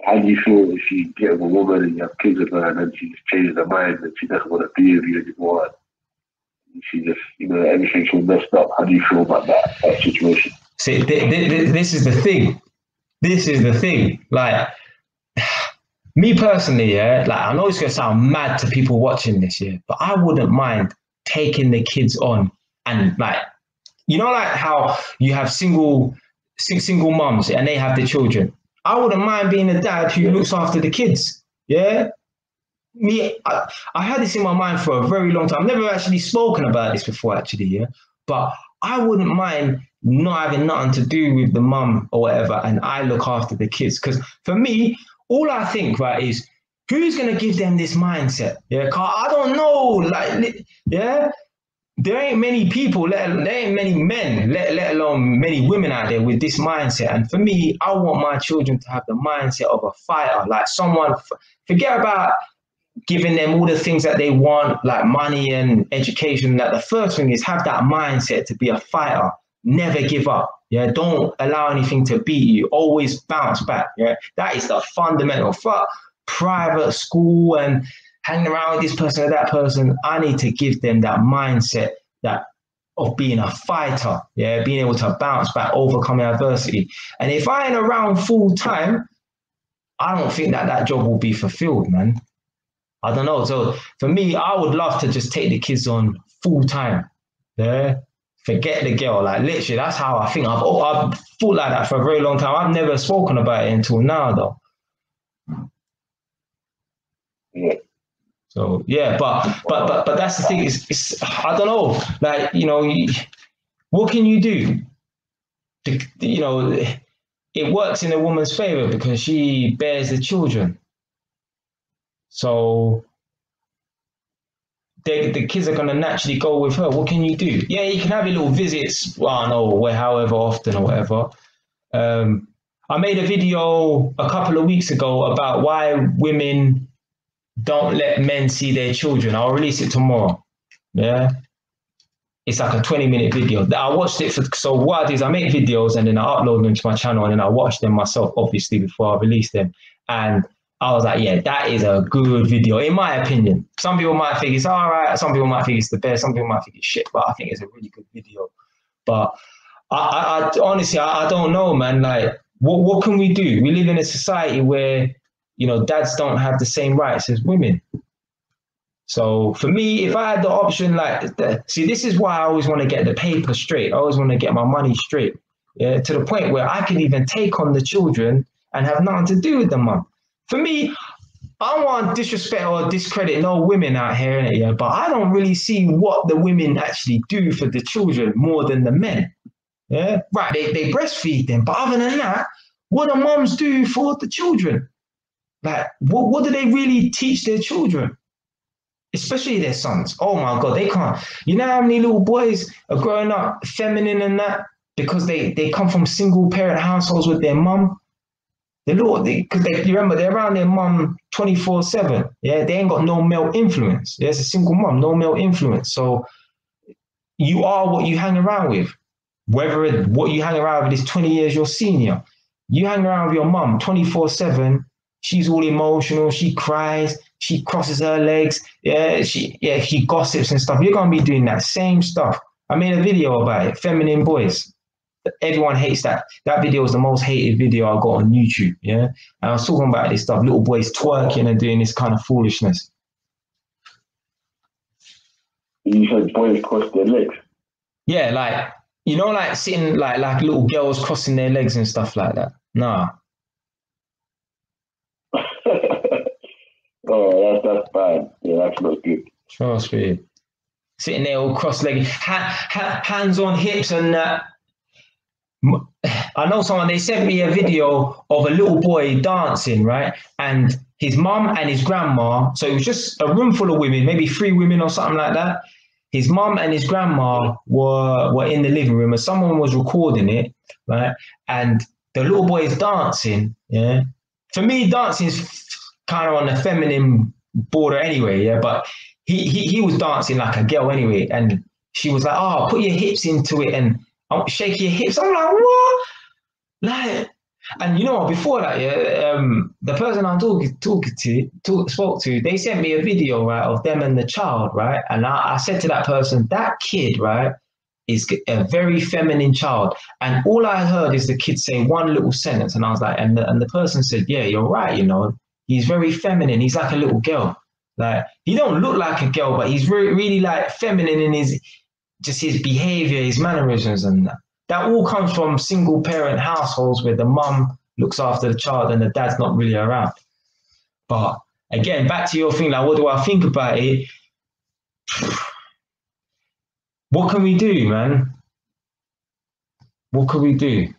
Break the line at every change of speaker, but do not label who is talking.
how do you feel if you get with a woman and you have kids with her and then she just changes her mind and she doesn't want to be with you anymore? And she just, everything's all messed up. How do you feel about that situation?
See, this is the thing. This is the thing. Like, me personally, yeah, like I know it's gonna sound mad to people watching this, yeah, but I wouldn't mind taking the kids on and like, like how you have single mums and they have the children. I wouldn't mind being a dad who looks after the kids. Yeah. I had this in my mind for a very long time. I've never actually spoken about this before, actually, yeah. But I wouldn't mind not having nothing to do with the mum or whatever, and I look after the kids. Because for me, all I think, right, is who's gonna give them this mindset? Yeah, 'cause I don't know, like, yeah. There ain't many people, there ain't many men, let alone many women out there with this mindset. And for me, I want my children to have the mindset of a fighter, like someone. Forget about giving them all the things that they want, like money and education. That the first thing is have that mindset to be a fighter. Never give up. Yeah, don't allow anything to beat you. Always bounce back. Yeah, that is the fundamental. For private school and hanging around with this person or that person, I need to give them that mindset of being a fighter. Yeah, being able to bounce back, overcoming adversity. And if I ain't around full time, I don't think that job will be fulfilled, man. I don't know. So for me, I would love to just take the kids on full time. Yeah. Forget the girl. Like literally, that's how I think. I've thought like that for a very long time. I've never spoken about it until now, though.
Yeah.
So yeah, but that's the thing. It's I don't know. Like what can you do? It works in a woman's favor because she bears the children. So the kids are going to naturally go with her. What can you do? Yeah, you can have your little visits, I don't know, however often or whatever. I made a video a couple of weeks ago about why women don't let men see their children. I'll release it tomorrow. Yeah. It's like a 20-minute video. I watched it so what I do is I make videos and then I upload them to my channel and then I watch them myself, obviously, before I release them. And I was like, yeah, that is a good video, in my opinion. Some people might think it's all right. Some people might think it's the best. Some people might think it's shit, but I think it's a really good video. But I honestly, I don't know, man. Like, what can we do? We live in a society where, dads don't have the same rights as women. So for me, if I had the option, see, this is why I always want to get the paper straight. I always want to get my money straight. Yeah, to the point where I can even take on the children and have nothing to do with the mum. For me, I don't want to disrespect or discredit no women out here, innit, yeah, but I don't really see what the women actually do for the children more than the men. Yeah, right. They breastfeed them, but other than that, what do mums do for the children? Like, what do they really teach their children? Especially their sons. Oh my God, they can't. You know how many little boys are growing up feminine and that because they come from single parent households with their mum? Because you remember, they're around their mum 24/7. Yeah, they ain't got no male influence. There's a single mum, no male influence. So you are what you hang around with. Whether what you hang around with is 20 years your senior, you hang around with your mum 24/7. She's all emotional. She cries. She crosses her legs. Yeah, she gossips and stuff. You're gonna be doing that same stuff. I made a video about it. Feminine boys. Everyone hates that. That video was the most hated video I got on YouTube. Yeah, and I was talking about this stuff. Little boys twerking and doing this kind of foolishness.
You said boys cross their legs.
Yeah, like sitting like little girls crossing their legs and stuff like that. Nah.
Oh, that's bad. Yeah, that's not good.
Trust me. Sitting there all cross-legged, hands on hips and that. I know someone, they sent me a video of a little boy dancing, right? And his mum and his grandma, so it was just a room full of women, maybe 3 women or something like that. His mum and his grandma were in the living room and someone was recording it, right? And the little boy is dancing, yeah? For me, dancing is kind of on the feminine border anyway, yeah? But he was dancing like a girl anyway. And she was like, oh, put your hips into it and shake your hips. I'm like, what? Like, And you know what? Before that, yeah, the person I spoke to, they sent me a video, right, of them and the child, right, and I said to that person, that kid, right, is a very feminine child, and all I heard is the kid say one little sentence, and I was like, and the person said, yeah, you're right, you know, he's very feminine, he's like a little girl, like he don't look like a girl, but he's really like feminine in his behavior, his mannerisms, and that. That all comes from single parent households where the mum looks after the child and the dad's not really around. But again, back to your thing, like, what do I think about it? What can we do, man? What can we do?